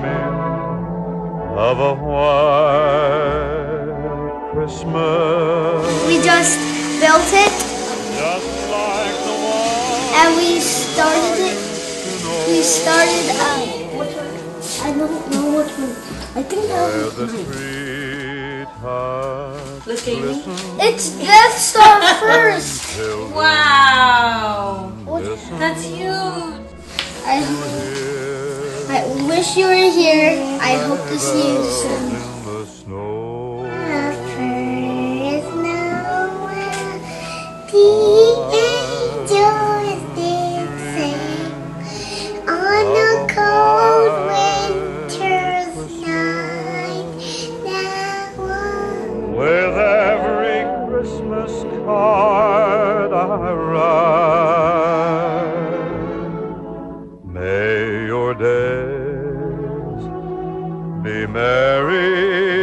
dreaming of a white Christmas. We just built it Just like the one and we started it. We started, I don't know what one. I think that where was the mine. treetops Let's get me. glisten. It's Death Star first. Children Wow. listen That's huge. I wish you were here. I hope to see you soon. in the snow. On a cold winter's night, that one. With every Christmas card I write, may your days be merry